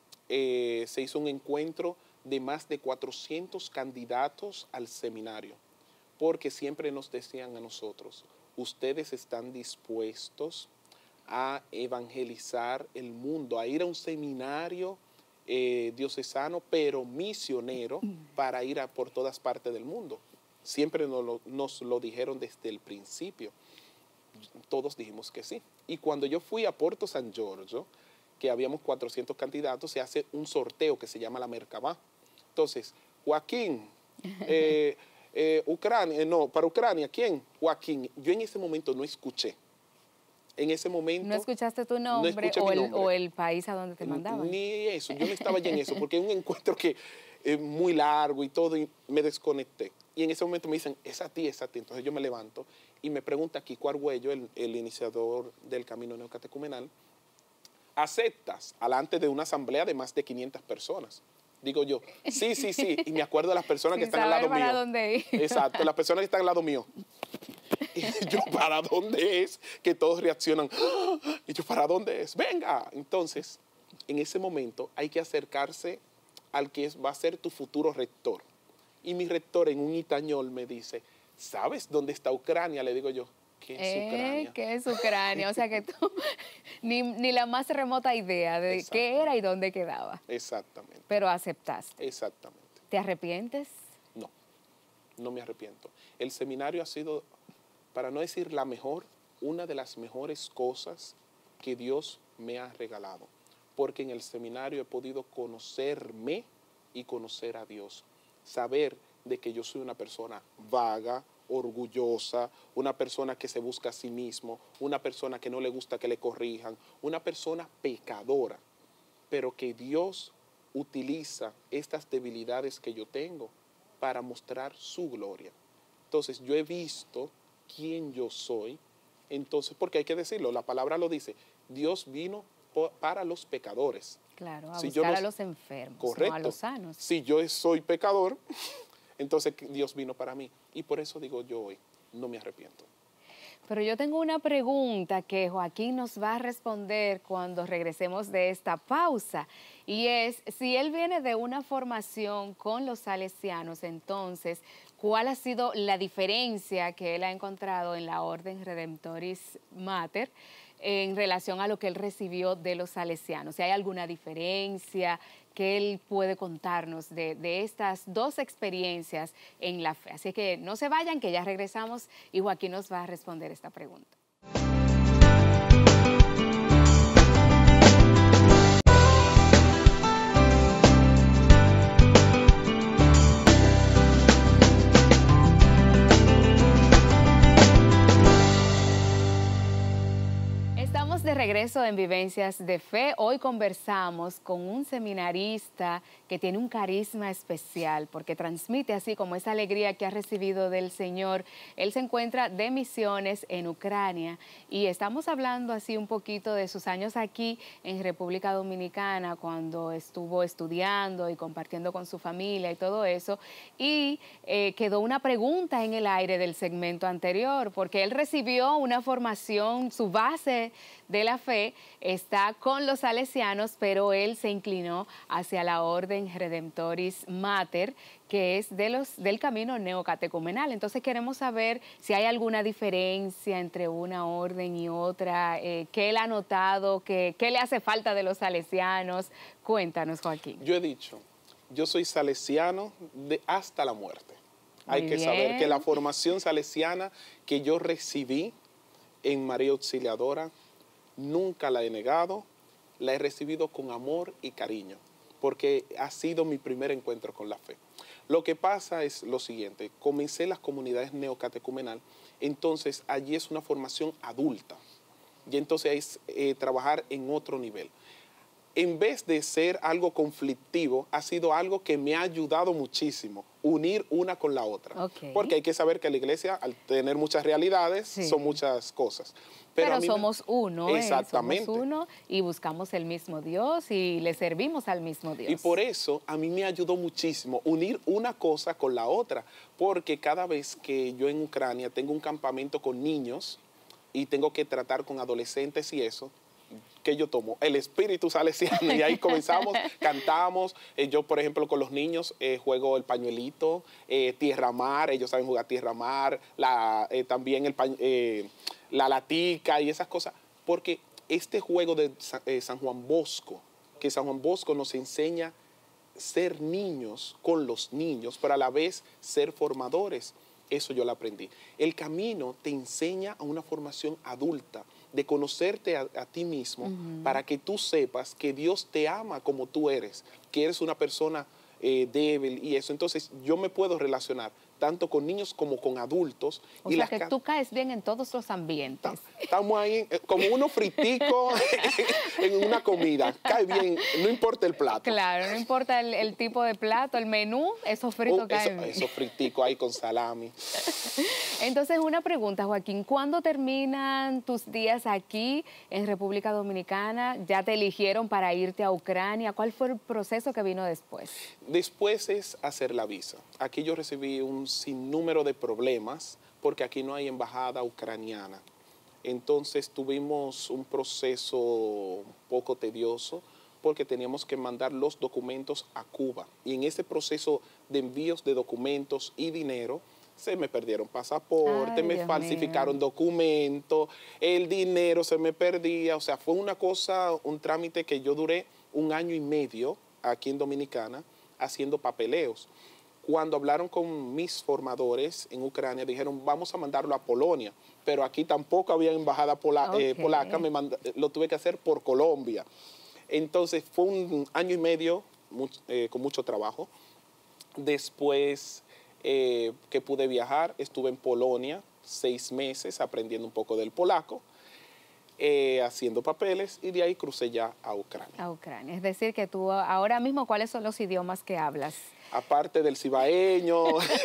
eh, se hizo un encuentro de más de cuatrocientos candidatos al seminario, porque siempre nos decían a nosotros, ustedes están dispuestos a evangelizar el mundo, a ir a un seminario eh, diocesano, pero misionero, para ir a por todas partes del mundo. Siempre nos lo, nos lo dijeron desde el principio. Todos dijimos que sí. Y cuando yo fui a Porto San Giorgio, que habíamos cuatrocientos candidatos, se hace un sorteo que se llama la Merkabah. Entonces, Joaquín, Eh, eh, Ucrania, no, para Ucrania, ¿quién? Joaquín. Yo en ese momento no escuché. En ese momento... ¿No escuchaste tu nombre, no o, el, nombre. o el país a donde te mandaban? Ni eso, yo no estaba ya en eso, porque es un encuentro que es muy largo y todo, y me desconecté. Y en ese momento me dicen, es a ti, es a ti. Entonces yo me levanto y me pregunta Kiko Argüello, el, el iniciador del Camino Neocatecumenal, ¿aceptas alante de una asamblea de más de quinientas personas? Digo yo, sí, sí, sí. Y me acuerdo de las personas Sin que están al lado para mío. Dónde ir. Exacto, las personas que están al lado mío. Y yo, ¿para dónde es? Que todos reaccionan. Y yo, ¿para dónde es? ¡Venga! Entonces, en ese momento hay que acercarse al que es, va a ser tu futuro rector. Y mi rector en un itañol me dice, ¿sabes dónde está Ucrania? Le digo yo, ¿qué es eh, Ucrania? ¿Qué es Ucrania? O sea que tú ni, ni la más remota idea de qué era y dónde quedaba. Exactamente. Pero aceptaste. Exactamente. ¿Te arrepientes? No, no me arrepiento. El seminario ha sido, para no decir la mejor, una de las mejores cosas que Dios me ha regalado. Porque en el seminario he podido conocerme y conocer a Dios. Saber de que yo soy una persona vaga, orgullosa, una persona que se busca a sí mismo, una persona que no le gusta que le corrijan, una persona pecadora, pero que Dios utiliza estas debilidades que yo tengo para mostrar su gloria. Entonces yo he visto quién yo soy, entonces, porque hay que decirlo, la palabra lo dice, Dios vino para los pecadores. Claro, a si buscar yo no, a los enfermos, correcto, no a los sanos. Si yo soy pecador, entonces Dios vino para mí. Y por eso digo yo hoy, no me arrepiento. Pero yo tengo una pregunta que Joaquín nos va a responder cuando regresemos de esta pausa. Y es, si él viene de una formación con los salesianos, entonces, ¿cuál ha sido la diferencia que él ha encontrado en la Orden Redemptoris Mater en relación a lo que él recibió de los salesianos? Si hay alguna diferencia que él puede contarnos de, de estas dos experiencias en la fe. Así que no se vayan, que ya regresamos y Joaquín nos va a responder esta pregunta. De regreso en Vivencias de Fe, hoy conversamos con un seminarista que tiene un carisma especial porque transmite así como esa alegría que ha recibido del Señor. Él se encuentra de misiones en Ucrania y estamos hablando así un poquito de sus años aquí en República Dominicana cuando estuvo estudiando y compartiendo con su familia y todo eso, y eh, quedó una pregunta en el aire del segmento anterior porque él recibió una formación, su base de la fe está con los salesianos, pero él se inclinó hacia la Orden Redemptoris Mater, que es de los, del Camino Neocatecumenal. Entonces queremos saber si hay alguna diferencia entre una orden y otra, eh, qué él ha notado, qué, qué le hace falta de los salesianos. Cuéntanos, Joaquín. Yo he dicho, yo soy salesiano de hasta la muerte. Muy hay que bien. saber que la formación salesiana que yo recibí en María Auxiliadora, nunca la he negado, la he recibido con amor y cariño, porque ha sido mi primer encuentro con la fe. Lo que pasa es lo siguiente, comencé las comunidades neocatecumenal, entonces allí es una formación adulta, y entonces es eh, trabajar en otro nivel. En vez de ser algo conflictivo, ha sido algo que me ha ayudado muchísimo, unir una con la otra. Okay. Porque hay que saber que la iglesia, al tener muchas realidades, sí, son muchas cosas. Pero, Pero somos me... uno, Exactamente. ¿eh? Somos uno y buscamos el mismo Dios y le servimos al mismo Dios. Y por eso a mí me ayudó muchísimo unir una cosa con la otra, porque cada vez que yo en Ucrania tengo un campamento con niños y tengo que tratar con adolescentes y eso, que yo tomo el espíritu salesiano y ahí comenzamos, cantamos. Eh, yo, por ejemplo, con los niños eh, juego el pañuelito, eh, tierra-mar, ellos saben jugar tierra-mar, la, eh, también el eh, la latica y esas cosas, porque este juego de San, eh, San Juan Bosco, que San Juan Bosco nos enseña ser niños con los niños, pero a la vez ser formadores, eso yo lo aprendí. El camino te enseña a una formación adulta, de conocerte a, a ti mismo, uh-huh, para que tú sepas que Dios te ama como tú eres, que eres una persona eh, débil y eso. Entonces yo me puedo relacionar tanto con niños como con adultos. O y sea las que tú caes bien en todos los ambientes. Estamos ahí eh, como uno fritico en una comida. Cae bien, no importa el plato. Claro, no importa el, el tipo de plato, el menú, esos fritos Oh, caen eso, bien. Esos friticos ahí con salami. Entonces, una pregunta, Joaquín. ¿Cuándo terminan tus días aquí en República Dominicana? ¿Ya te eligieron para irte a Ucrania? ¿Cuál fue el proceso que vino después? Después es hacer la visa. Aquí yo recibí un sinnúmero de problemas porque aquí no hay embajada ucraniana. Entonces tuvimos un proceso un poco tedioso porque teníamos que mandar los documentos a Cuba. Y en ese proceso de envíos de documentos y dinero, se me perdieron pasaporte, Ay, me Dios falsificaron mío. documentos, el dinero se me perdía. O sea, fue una cosa, un trámite que yo duré un año y medio aquí en Dominicana haciendo papeleos. Cuando hablaron con mis formadores en Ucrania, dijeron, vamos a mandarlo a Polonia. Pero aquí tampoco había embajada pola, Okay. eh, polaca, me manda, lo tuve que hacer por Colombia. Entonces fue un año y medio much, eh, con mucho trabajo. Después eh, que pude viajar, estuve en Polonia seis meses aprendiendo un poco del polaco, eh, haciendo papeles, y de ahí crucé ya a Ucrania. A Ucrania. Es decir, que tú ahora mismo, ¿cuáles son los idiomas que hablas? Aparte del cibaeño.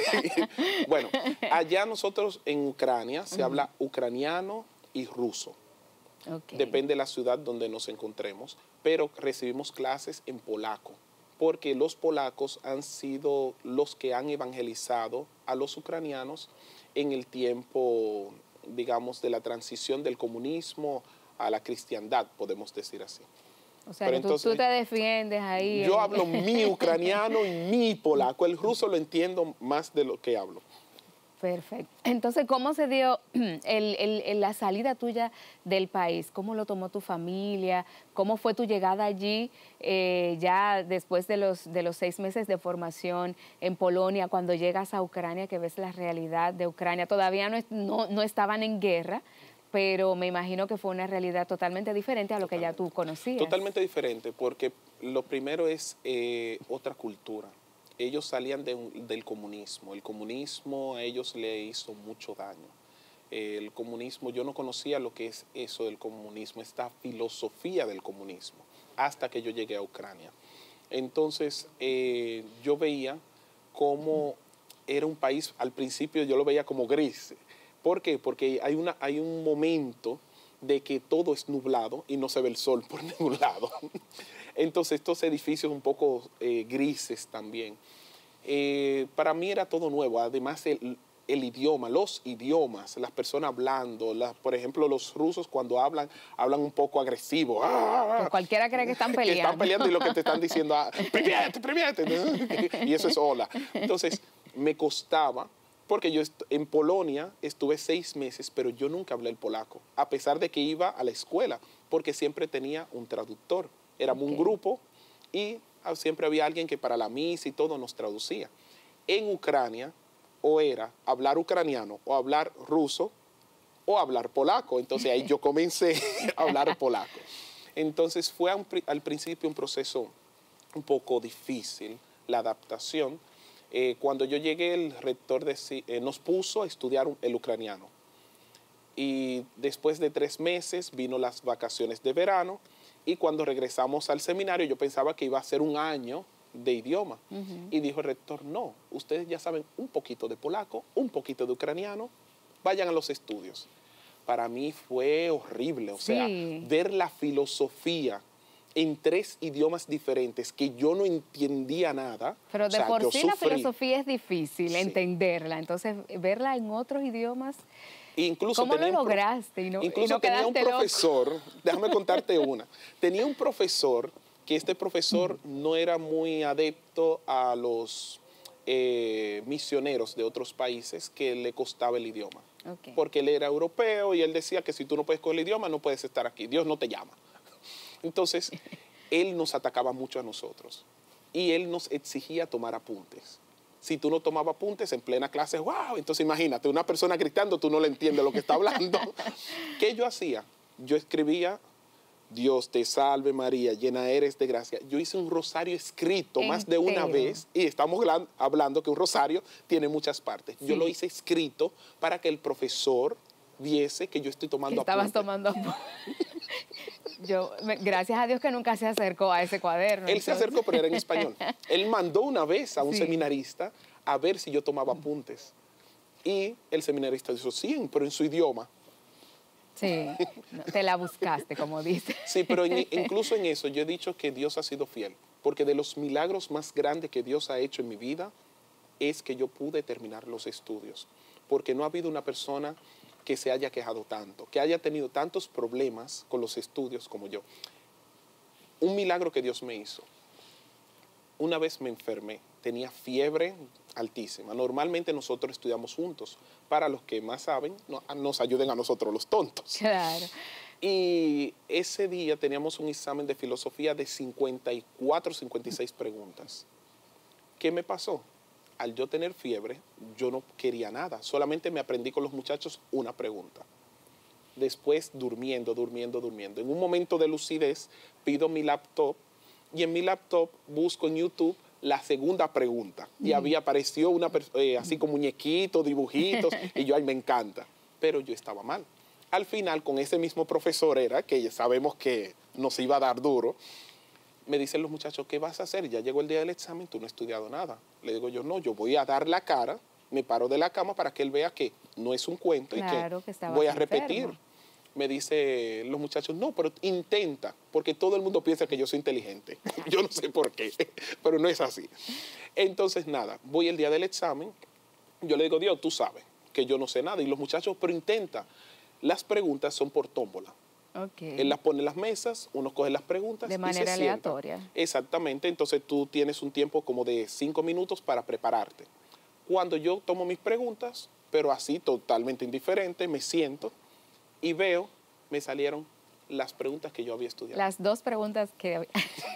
Bueno, allá nosotros en Ucrania se uh-huh. habla ucraniano y ruso. Okay. Depende de la ciudad donde nos encontremos, pero recibimos clases en polaco, porque los polacos han sido los que han evangelizado a los ucranianos en el tiempo, digamos, de la transición del comunismo a la cristiandad, podemos decir así. O sea, que entonces, tú, tú te defiendes ahí. Yo en... hablo mi ucraniano y mi polaco. El ruso lo entiendo más de lo que hablo. Perfecto. Entonces, ¿cómo se dio el, el, el, la salida tuya del país? ¿Cómo lo tomó tu familia? ¿Cómo fue tu llegada allí eh, ya después de los, de los seis meses de formación en Polonia, cuando llegas a Ucrania, que ves la realidad de Ucrania? Todavía no, no, no estaban en guerra, pero me imagino que fue una realidad totalmente diferente a lo Totalmente. que ya tú conocías. Totalmente diferente, porque lo primero es eh, otra cultura. Ellos salían de un, del comunismo. El comunismo a ellos le hizo mucho daño. El comunismo, yo no conocía lo que es eso del comunismo, esta filosofía del comunismo, hasta que yo llegué a Ucrania. Entonces, eh, yo veía cómo era un país, al principio yo lo veía como gris. ¿Por qué? Porque hay, una, hay un momento de que todo es nublado y no se ve el sol por ningún lado. Entonces, estos edificios un poco eh, grises también. Eh, para mí era todo nuevo, además el, el idioma, los idiomas, las personas hablando, las, por ejemplo, los rusos cuando hablan, hablan un poco agresivo. ¡Ah! Pues cualquiera cree que están peleando. Que están peleando y lo que te están diciendo, ah, ¡priviete, priviete! Y eso es hola. Entonces, me costaba, porque yo en Polonia estuve seis meses, pero yo nunca hablé el polaco, a pesar de que iba a la escuela, porque siempre tenía un traductor. Éramos okay. un grupo y siempre había alguien que para la misa y todo nos traducía. En Ucrania, o era hablar ucraniano, o hablar ruso, o hablar polaco. Entonces ahí yo comencé a hablar polaco. Entonces fue un, al principio un proceso un poco difícil, la adaptación. Eh, cuando yo llegué, el rector de, eh, nos puso a estudiar el ucraniano. Y después de tres meses vino las vacaciones de verano, y cuando regresamos al seminario yo pensaba que iba a ser un año de idioma. Uh-huh. Y dijo el rector, no, ustedes ya saben un poquito de polaco, un poquito de ucraniano, vayan a los estudios. Para mí fue horrible, o sí. sea, ver la filosofía en tres idiomas diferentes que yo no entendía nada. Pero de o sea, por sí sufrí. La filosofía es difícil sí. entenderla, entonces verla en otros idiomas... Incluso ¿Cómo lo un lograste? Y no, incluso y no tenía un profesor, loco. déjame contarte una, tenía un profesor que este profesor no era muy adepto a los eh, misioneros de otros países, que le costaba el idioma. Okay. Porque él era europeo y él decía que si tú no puedes con el idioma no puedes estar aquí, Dios no te llama. Entonces, él nos atacaba mucho a nosotros y él nos exigía tomar apuntes. Si tú no tomabas apuntes en plena clase, wow, entonces imagínate, una persona gritando, tú no le entiendes lo que está hablando. ¿Qué yo hacía? Yo escribía Dios te salve María, llena eres de gracia. Yo hice un rosario escrito Entero. más de una vez y estamos hablando que un rosario tiene muchas partes. Sí. Yo lo hice escrito para que el profesor viese que yo estoy tomando que estabas apuntes. tomando apuntes. Yo, me, gracias a Dios que nunca se acercó a ese cuaderno. Él entonces. se acercó, pero era en español. Él mandó una vez a un Sí. seminarista a ver si yo tomaba apuntes. Y el seminarista dijo, sí, pero en su idioma. Sí, no, te la buscaste, como dice. Sí, pero en, incluso en eso yo he dicho que Dios ha sido fiel, porque de los milagros más grandes que Dios ha hecho en mi vida es que yo pude terminar los estudios, porque no ha habido una persona que se haya quejado tanto, que haya tenido tantos problemas con los estudios como yo. Un milagro que Dios me hizo. Una vez me enfermé, tenía fiebre altísima. Normalmente nosotros estudiamos juntos. Para los que más saben, no, nos ayuden a nosotros los tontos. Claro. Y ese día teníamos un examen de filosofía de cincuenta y cuatro, cincuenta y seis preguntas. ¿Qué me pasó? Al yo tener fiebre, yo no quería nada. Solamente me aprendí con los muchachos una pregunta. Después, durmiendo, durmiendo, durmiendo. En un momento de lucidez, pido mi laptop y en mi laptop busco en YouTube la segunda pregunta. Y mm. había apareció una, eh, así como muñequitos, dibujitos, y yo, ay, me encanta. Pero yo estaba mal. Al final, con ese mismo profesor era, que ya sabemos que nos iba a dar duro, me dicen los muchachos, ¿qué vas a hacer? Ya llegó el día del examen, tú no has estudiado nada. Le digo yo, no, yo voy a dar la cara, me paro de la cama para que él vea que no es un cuento claro, y que, que voy a repetir. Enfermo. Me dice los muchachos, no, pero intenta, porque todo el mundo piensa que yo soy inteligente. Yo no sé por qué, pero no es así. Entonces, nada, voy el día del examen, yo le digo, Dios, tú sabes que yo no sé nada. Y los muchachos, pero intenta. Las preguntas son por tómbola. Okay. Él las pone en las mesas, uno coge las preguntas de manera y se aleatoria. Sienta. Exactamente, entonces tú tienes un tiempo como de cinco minutos para prepararte. Cuando yo tomo mis preguntas, pero así totalmente indiferente, me siento y veo, me salieron las preguntas que yo había estudiado. Las dos preguntas que...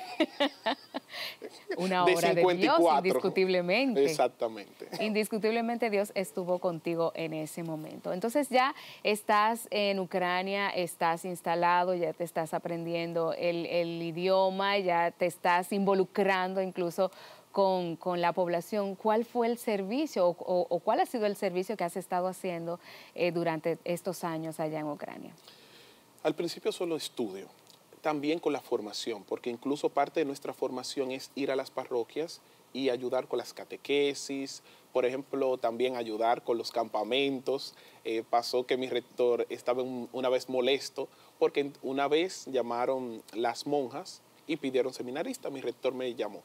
Una de obra cincuenta y cuatro. De Dios, indiscutiblemente. Exactamente. Indiscutiblemente Dios estuvo contigo en ese momento. Entonces ya estás en Ucrania, estás instalado, ya te estás aprendiendo el, el idioma, ya te estás involucrando incluso con, con la población. ¿Cuál fue el servicio o, o, o cuál ha sido el servicio que has estado haciendo eh, durante estos años allá en Ucrania? Al principio solo estudio. También con la formación, porque incluso parte de nuestra formación es ir a las parroquias y ayudar con las catequesis, por ejemplo, también ayudar con los campamentos. Eh, pasó que mi rector estaba un, una vez molesto porque una vez llamaron las monjas y pidieron seminarista, mi rector me llamó.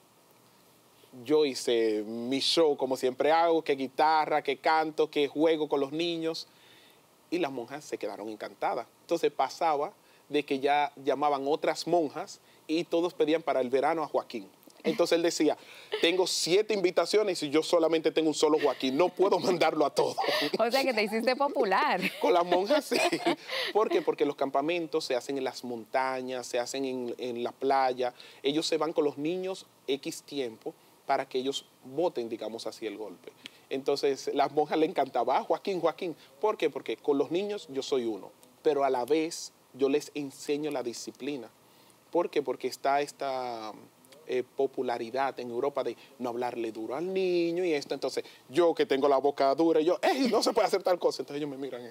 Yo hice mi show como siempre hago, que guitarra, que canto, que juego con los niños y las monjas se quedaron encantadas. Entonces pasaba de que ya llamaban otras monjas y todos pedían para el verano a Joaquín. Entonces él decía, tengo siete invitaciones y yo solamente tengo un solo Joaquín, no puedo mandarlo a todos. O sea que te hiciste popular. Con las monjas, sí. ¿Por qué? Porque los campamentos se hacen en las montañas, se hacen en, en la playa. Ellos se van con los niños X tiempo para que ellos voten, digamos así, el golpe. Entonces, las monjas le encantaba, ah, Joaquín, Joaquín. ¿Por qué? Porque con los niños yo soy uno, pero a la vez yo les enseño la disciplina. ¿Por qué? Porque está esta eh, popularidad en Europa de no hablarle duro al niño y esto. Entonces, yo que tengo la boca dura, yo, ¡ey, no se puede hacer tal cosa! Entonces ellos me miran.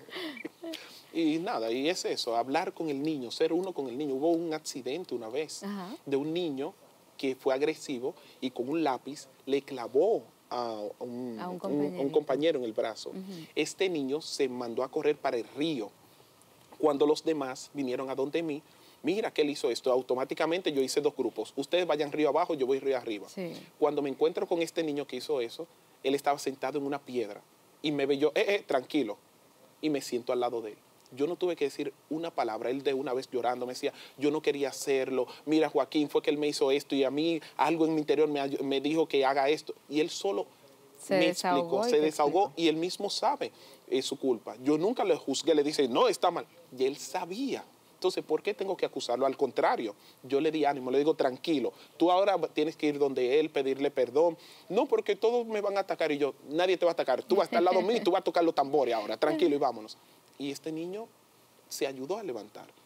Y nada, y es eso, hablar con el niño, ser uno con el niño. Hubo un accidente una vez Ajá. de un niño que fue agresivo y con un lápiz le clavó a un, a un, un, un compañero en el brazo. Uh-huh. Este niño se mandó a correr para el río. Cuando los demás vinieron a donde mí, mira que él hizo esto, automáticamente yo hice dos grupos. Ustedes vayan río abajo, yo voy río arriba. Sí. Cuando me encuentro con este niño que hizo eso, él estaba sentado en una piedra y me ve yo, eh, eh, tranquilo, y me siento al lado de él. Yo no tuve que decir una palabra, él de una vez llorando me decía, yo no quería hacerlo, mira Joaquín, fue que él me hizo esto y a mí algo en mi interior me, me dijo que haga esto. Y él solo se me desahogó explicó, se desahogó explicó. Y él mismo sabe es su culpa. Yo nunca le juzgué, le dije, no, está mal. Y él sabía. Entonces, ¿por qué tengo que acusarlo? Al contrario, yo le di ánimo, le digo, tranquilo, tú ahora tienes que ir donde él, pedirle perdón. No, porque todos me van a atacar y yo, nadie te va a atacar. Tú vas a estar al lado mío y tú vas a tocar los tambores ahora, tranquilo y vámonos. Y este niño se ayudó a levantar.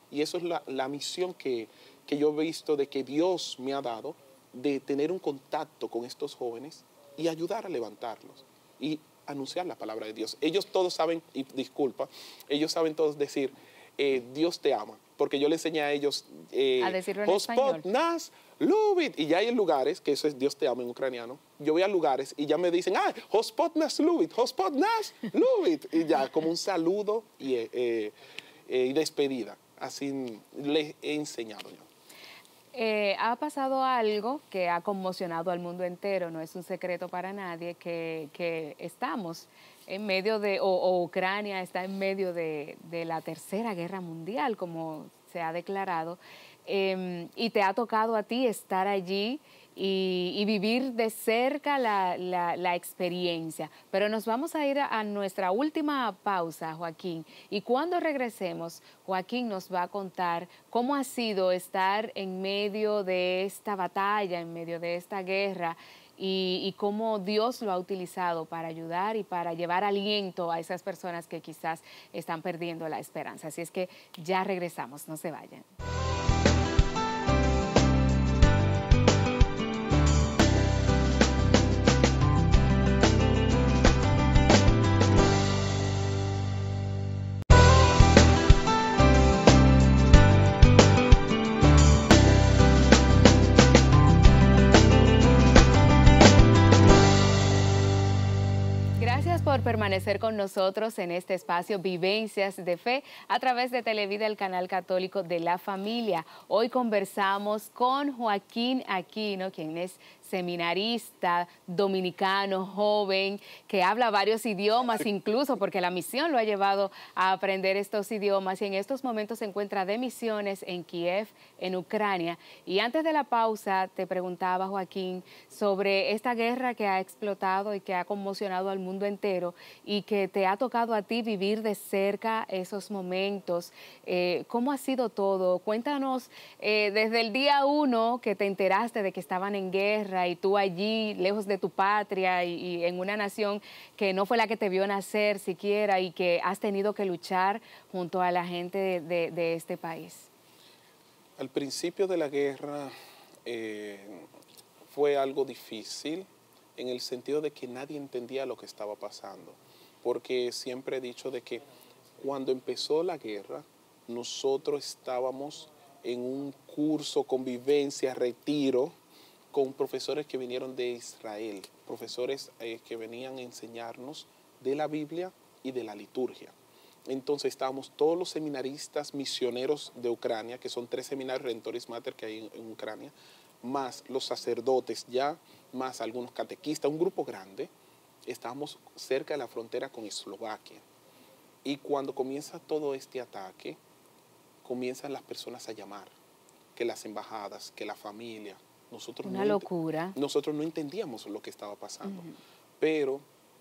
Y eso es la, la misión que, que yo he visto de que Dios me ha dado, de tener un contacto con estos jóvenes y ayudar a levantarlos y anunciar la palabra de Dios. Ellos todos saben, y disculpa, ellos saben todos decir, eh, Dios te ama, porque yo le enseñé a ellos, eh, a decirlo en Hospod español. nas lubit, y ya hay lugares, que eso es Dios te ama en ucraniano, yo voy a lugares y ya me dicen, ah, Hospod nas lubit, Hospod nas lubit, y ya como un saludo y, eh, eh, y despedida, así les he enseñado yo. Eh, ha pasado algo que ha conmocionado al mundo entero, no es un secreto para nadie, que, que estamos en medio de, o, o Ucrania está en medio de, de la Tercera Guerra Mundial, como se ha declarado, eh, y te ha tocado a ti estar allí y, y vivir de cerca la, la, la experiencia. Pero nos vamos a ir a, a nuestra última pausa, Joaquín, y cuando regresemos, Joaquín nos va a contar cómo ha sido estar en medio de esta batalla, en medio de esta guerra, y, y cómo Dios lo ha utilizado para ayudar y para llevar aliento a esas personas que quizás están perdiendo la esperanza. Así es que ya regresamos, no se vayan. Por permanecer con nosotros en este espacio Vivencias de Fe a través de Televida, el canal católico de la familia. Hoy conversamos con Joaquín Aquino, quien es seminarista dominicano, joven, que habla varios idiomas incluso, porque la misión lo ha llevado a aprender estos idiomas y en estos momentos se encuentra de misiones en Kiev, en Ucrania. Y antes de la pausa te preguntaba, Joaquín, sobre esta guerra que ha explotado y que ha conmocionado al mundo entero y que te ha tocado a ti vivir de cerca esos momentos. Eh, ¿Cómo ha sido todo? Cuéntanos eh, desde el día uno que te enteraste de que estaban en guerra y tú allí, lejos de tu patria y, y en una nación que no fue la que te vio nacer siquiera y que has tenido que luchar junto a la gente de, de, de este país. Al principio de la guerra eh, fue algo difícil en el sentido de que nadie entendía lo que estaba pasando, porque siempre he dicho de que cuando empezó la guerra, nosotros estábamos en un curso, convivencia, retiro, con profesores que vinieron de Israel, profesores eh, que venían a enseñarnos de la Biblia y de la liturgia. Entonces estábamos todos los seminaristas misioneros de Ucrania, que son tres seminarios Redentoris Mater que hay en, en Ucrania, más los sacerdotes ya, más algunos catequistas, un grupo grande. Estábamos cerca de la frontera con Eslovaquia. Y cuando comienza todo este ataque, comienzan las personas a llamar, que las embajadas, que la familia. Nosotros Una no locura. Nosotros no entendíamos lo que estaba pasando. Uh-huh. Pero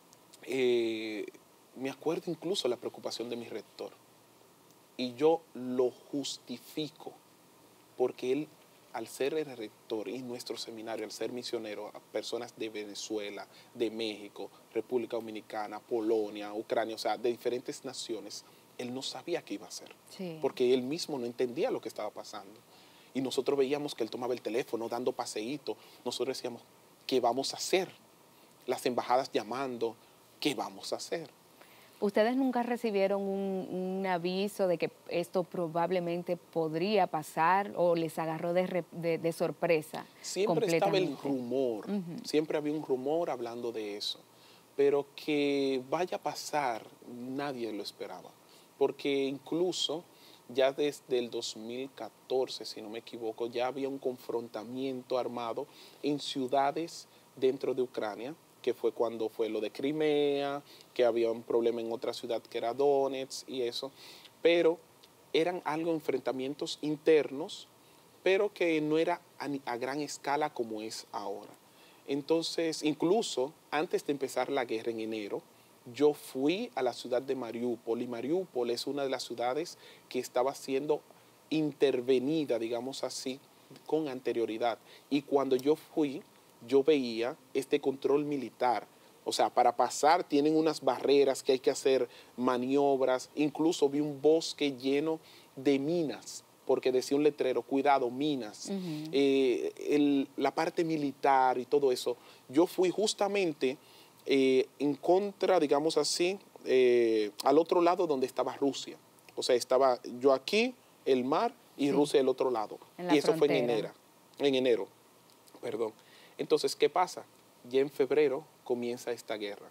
eh, me acuerdo incluso la preocupación de mi rector. Y yo lo justifico, porque él, al ser el rector y nuestro seminario, al ser misionero a personas de Venezuela, de México, República Dominicana, Polonia, Ucrania, o sea, de diferentes naciones, él no sabía qué iba a hacer, sí. Porque él mismo no entendía lo que estaba pasando. Y nosotros veíamos que él tomaba el teléfono dando paseíto. Nosotros decíamos, ¿qué vamos a hacer? Las embajadas llamando, ¿qué vamos a hacer? ¿Ustedes nunca recibieron un, un aviso de que esto probablemente podría pasar o les agarró de, de, de sorpresa? Siempre estaba el rumor, uh-huh. Siempre había un rumor hablando de eso. Pero que vaya a pasar, nadie lo esperaba. Porque incluso ya desde el dos mil catorce, si no me equivoco, ya había un confrontamiento armado en ciudades dentro de Ucrania, que fue cuando fue lo de Crimea, que había un problema en otra ciudad que era Donetsk y eso, pero eran algo enfrentamientos internos, pero que no era a, a gran escala como es ahora. Entonces, incluso antes de empezar la guerra en enero, yo fui a la ciudad de Mariúpol, y Mariúpol es una de las ciudades que estaba siendo intervenida, digamos así, con anterioridad. Y cuando yo fui, yo veía este control militar. O sea, para pasar tienen unas barreras que hay que hacer maniobras. Incluso vi un bosque lleno de minas, porque decía un letrero, cuidado, minas, uh-huh. eh, el, la parte militar y todo eso. Yo fui justamente eh, en contra, digamos así, eh, al otro lado donde estaba Rusia. O sea, estaba yo aquí, el mar, y sí. Rusia el otro lado. Y eso frontera. Fue en enero, en enero, perdón. Entonces, ¿qué pasa? Ya en febrero comienza esta guerra.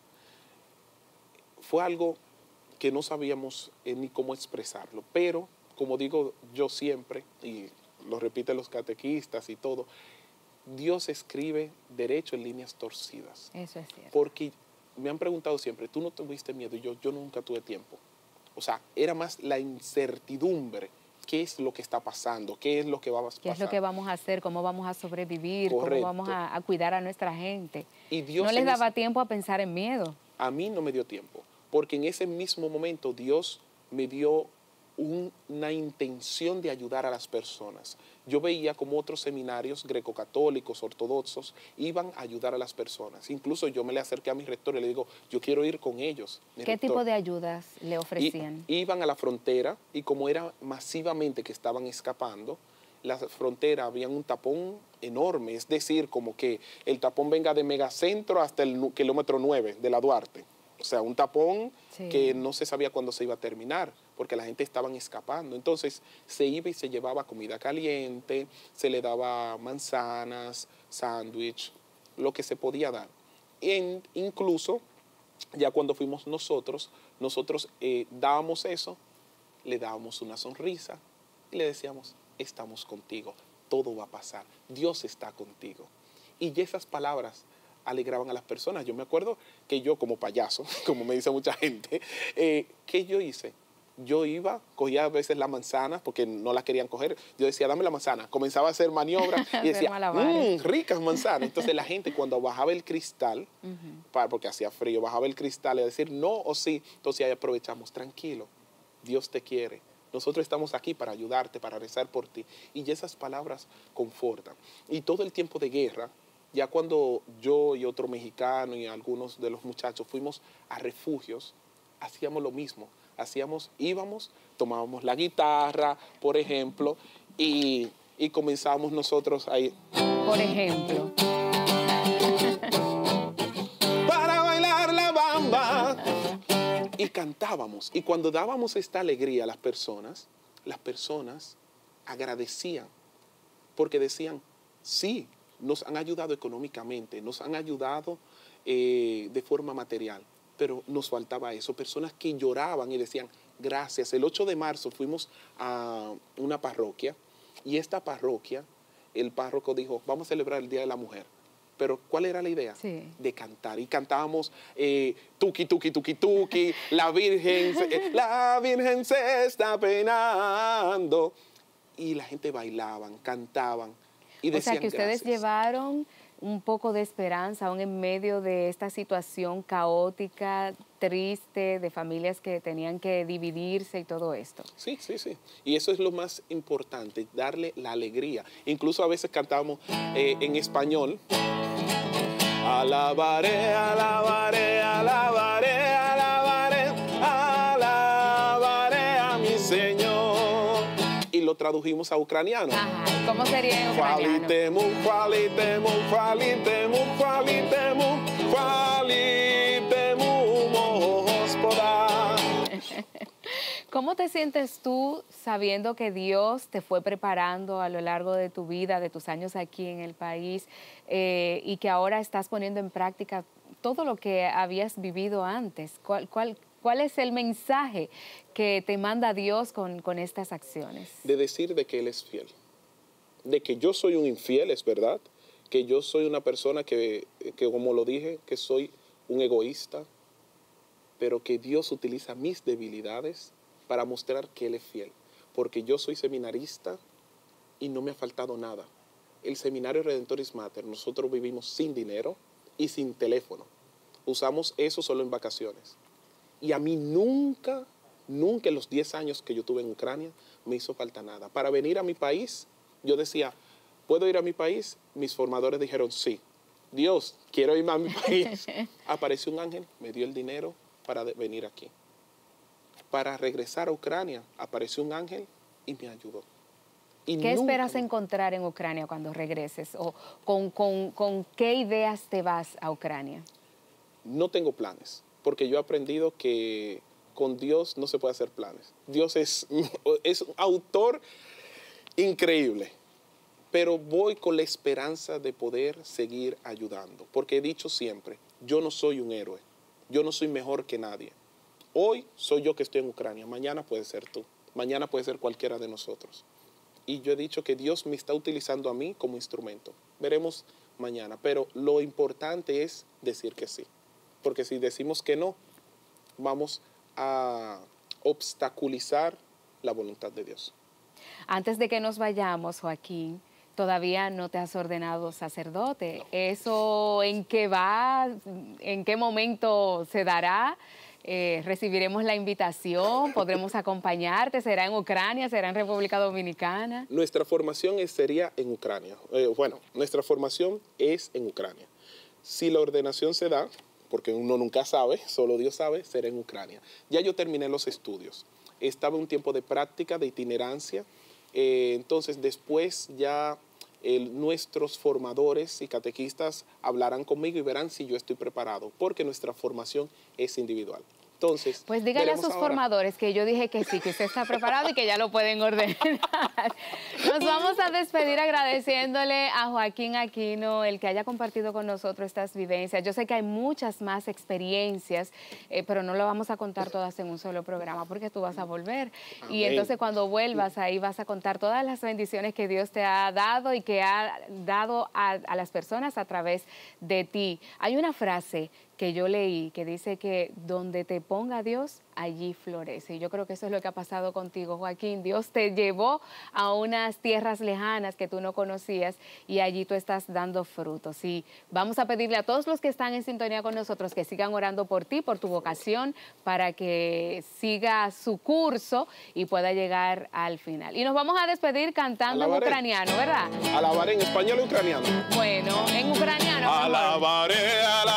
Fue algo que no sabíamos eh, ni cómo expresarlo, pero como digo yo siempre, y lo repiten los catequistas y todo, Dios escribe derecho en líneas torcidas. Eso es cierto. Porque me han preguntado siempre, ¿tú no tuviste miedo? Y yo, yo nunca tuve tiempo. O sea, era más la incertidumbre. ¿Qué es lo que está pasando? ¿Qué es lo que va a pasar? ¿Qué es lo que vamos a hacer? ¿Cómo vamos a sobrevivir? Correcto. ¿Cómo vamos a, a cuidar a nuestra gente? Y Dios no les daba ese... tiempo a pensar en miedo. A mí no me dio tiempo, porque en ese mismo momento Dios me dio un, una intención de ayudar a las personas. Yo veía como otros seminarios grecocatólicos, ortodoxos, iban a ayudar a las personas. Incluso yo me le acerqué a mi rector y le digo, yo quiero ir con ellos. ¿Qué rector. tipo de ayudas le ofrecían? I, iban a la frontera y como era masivamente que estaban escapando, la frontera había un tapón enorme, es decir, como que el tapón venga de Megacentro hasta el kilómetro nueve de la Duarte. O sea, un tapón sí. que no se sabía cuándo se iba a terminar, porque la gente estaba escapando. Entonces, se iba y se llevaba comida caliente, se le daba manzanas, sándwich, lo que se podía dar. E incluso, ya cuando fuimos nosotros, nosotros eh, dábamos eso, le dábamos una sonrisa y le decíamos, estamos contigo, todo va a pasar, Dios está contigo. Y esas palabras alegraban a las personas. Yo me acuerdo que yo como payaso, como me dice mucha gente, eh, ¿qué yo hice? Yo iba, cogía a veces las manzanas porque no las querían coger. Yo decía, dame la manzana. Comenzaba a hacer maniobras y decía, mmm, ricas manzanas. Entonces la gente cuando bajaba el cristal, uh-huh. para, porque hacía frío, bajaba el cristal y decir no o sí. Entonces ahí aprovechamos, tranquilo, Dios te quiere. Nosotros estamos aquí para ayudarte, para rezar por ti. Y esas palabras confortan. Y todo el tiempo de guerra, ya cuando yo y otro mexicano y algunos de los muchachos fuimos a refugios, hacíamos lo mismo. Hacíamos, íbamos, tomábamos la guitarra, por ejemplo, y, y comenzábamos nosotros ahí. Por ejemplo. Para bailar la bamba. Y cantábamos. Y cuando dábamos esta alegría a las personas, las personas agradecían. Porque decían, sí, nos han ayudado económicamente, nos han ayudado eh, de forma material. Pero nos faltaba eso, personas que lloraban y decían, gracias. El ocho de marzo fuimos a una parroquia y esta parroquia, el párroco dijo, vamos a celebrar el Día de la Mujer. Pero ¿cuál era la idea? Sí. De cantar. Y cantábamos eh, tuki, tuki, tuki, tuki, la Virgen, se, la Virgen se está penando. Y la gente bailaban, cantaban y decían O sea, que ustedes gracias. Llevaron un poco de esperanza aún en medio de esta situación caótica, triste, de familias que tenían que dividirse y todo esto. Sí, sí, sí. Y eso es lo más importante, darle la alegría. Incluso a veces cantábamos eh, en español. Alabaré, alabaré, alabaré, alabaré, alabaré a mi Señor. Y lo tradujimos a ucraniano. Ajá. ¿Cómo sería en ucraniano? Falitemu, falitemu, falitemu, falitemu, falitemu, mohospoda. ¿Cómo te sientes tú sabiendo que Dios te fue preparando a lo largo de tu vida, de tus años aquí en el país, eh, y que ahora estás poniendo en práctica todo lo que habías vivido antes? ¿Cuál, cuál, cuál es el mensaje que te manda Dios con, con estas acciones? De decir de que Él es fiel. De que yo soy un infiel, es verdad. Que yo soy una persona que, que, como lo dije, que soy un egoísta, pero que Dios utiliza mis debilidades para mostrar que Él es fiel. Porque yo soy seminarista y no me ha faltado nada. El seminario Redentoris Mater, nosotros vivimos sin dinero y sin teléfono. Usamos eso solo en vacaciones. Y a mí nunca, nunca en los diez años que yo tuve en Ucrania me hizo falta nada. Para venir a mi país, yo decía, ¿puedo ir a mi país? Mis formadores dijeron, sí. Dios, quiero irme a mi país. Apareció un ángel, me dio el dinero para venir aquí. Para regresar a Ucrania, apareció un ángel y me ayudó. Y ¿Qué nunca esperas me... encontrar en Ucrania cuando regreses? ¿O con, con, con qué ideas te vas a Ucrania? No tengo planes, porque yo he aprendido que con Dios no se puede hacer planes. Dios es, es un autor increíble, pero voy con la esperanza de poder seguir ayudando, porque he dicho siempre, yo no soy un héroe, yo no soy mejor que nadie. Hoy soy yo que estoy en Ucrania, mañana puede ser tú, mañana puede ser cualquiera de nosotros. Y yo he dicho que Dios me está utilizando a mí como instrumento. Veremos mañana, pero lo importante es decir que sí, porque si decimos que no, vamos a obstaculizar la voluntad de Dios. Antes de que nos vayamos, Joaquín, todavía no te has ordenado sacerdote. No. ¿Eso en qué va? ¿En qué momento se dará? Eh, ¿Recibiremos la invitación? ¿Podremos acompañarte? ¿Será en Ucrania? ¿Será en República Dominicana? Nuestra formación es, sería en Ucrania. Eh, bueno, nuestra formación es en Ucrania. Si la ordenación se da, porque uno nunca sabe, solo Dios sabe, será en Ucrania. Ya yo terminé los estudios. Estaba en un tiempo de práctica, de itinerancia. Eh, entonces, después ya eh, nuestros formadores y catequistas hablarán conmigo y verán si yo estoy preparado, porque nuestra formación es individual. Entonces, pues dígale a sus ahora. formadores que yo dije que sí, que usted está preparado y que ya lo pueden ordenar. Nos vamos a despedir agradeciéndole a Joaquín Aquino el que haya compartido con nosotros estas vivencias. Yo sé que hay muchas más experiencias, eh, pero no lo vamos a contar todas en un solo programa porque tú vas a volver. Amén. Y entonces cuando vuelvas ahí vas a contar todas las bendiciones que Dios te ha dado y que ha dado a, a las personas a través de ti. Hay una frase que yo leí, que dice que donde te ponga Dios, allí florece. Y yo creo que eso es lo que ha pasado contigo, Joaquín. Dios te llevó a unas tierras lejanas que tú no conocías y allí tú estás dando frutos. Y vamos a pedirle a todos los que están en sintonía con nosotros que sigan orando por ti, por tu vocación, para que siga su curso y pueda llegar al final. Y nos vamos a despedir cantando Alabaré. En ucraniano, ¿verdad? Alabaré en español y ucraniano. Bueno, en ucraniano. Alabaré, alabaré.